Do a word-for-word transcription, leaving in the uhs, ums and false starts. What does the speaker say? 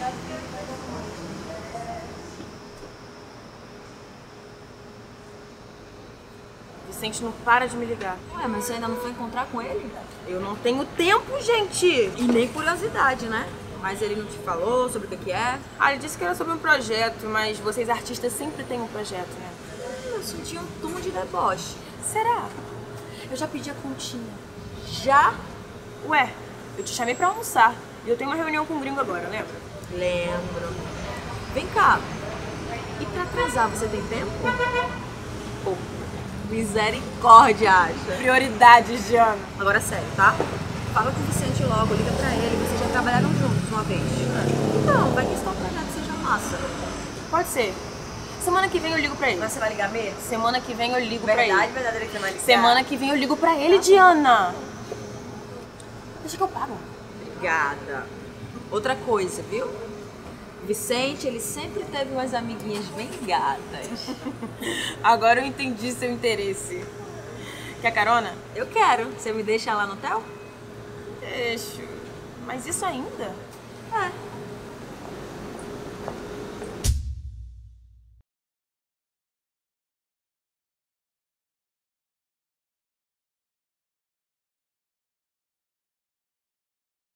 Vicente não para de me ligar. Ué, mas você ainda não foi encontrar com ele? Eu não tenho tempo, gente! E nem curiosidade, né? Mas ele não te falou sobre o que que é? Ah, ele disse que era sobre um projeto, mas vocês artistas sempre têm um projeto, né? Eu senti um tom de deboche. Será? Eu já pedi a continha. Já? Ué, eu te chamei pra almoçar. E eu tenho uma reunião com o gringo agora, lembra? Lembro. Vem cá. E pra atrasar, você tem tempo? Pô, misericórdia, acha? prioridades, Diana. Agora sério, tá? Fala com o Vicente logo, liga pra ele. Vocês já trabalharam juntos uma vez. Então, vai que esse tal projeto seja massa. Pode ser. Semana que vem eu ligo pra ele. Mas você vai ligar mesmo? Semana que vem eu ligo Verdade, pra ele. verdadeira que você vai ligar? Semana que vem eu ligo pra ele, Diana. Deixa que eu pago. Obrigada. Outra coisa, viu? Vicente, ele sempre teve umas amiguinhas bem gatas. Agora eu entendi seu interesse. Quer carona? Eu quero. Você me deixa lá no hotel? Deixo. Mas isso ainda? É.